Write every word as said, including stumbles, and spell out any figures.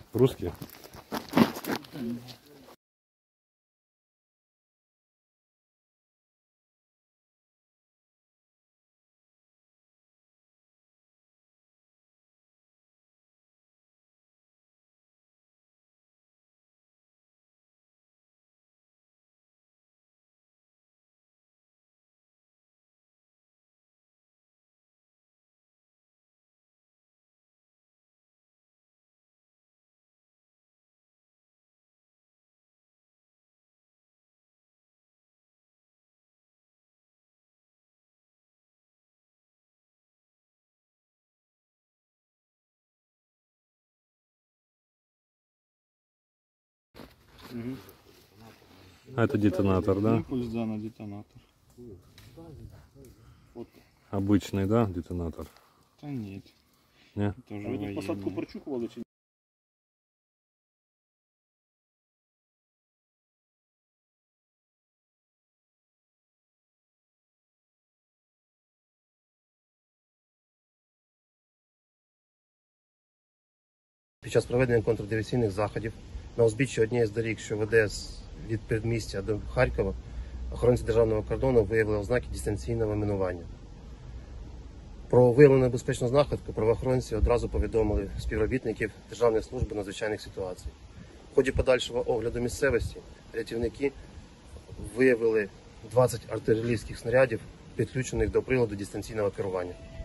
Русские? Угу. А это детонатор, да? Импульс, да, на детонатор. Вот. Обычный, да, детонатор? Да нет. Не? Это уже военный. Посадку прочухивали? Під час проведення контрдиверсійних заходів на узбіччі однієї з доріг, що веде від передмістя до Харкова, охоронці державного кордону виявили ознаки дистанційного мінування. Про виявлену небезпечну знахідку правоохоронці одразу повідомили співробітників Державної служби надзвичайних ситуацій. В ході подальшого огляду місцевості рятівники виявили двадцять артилерійських снарядів, підключених до приладу дистанційного керування.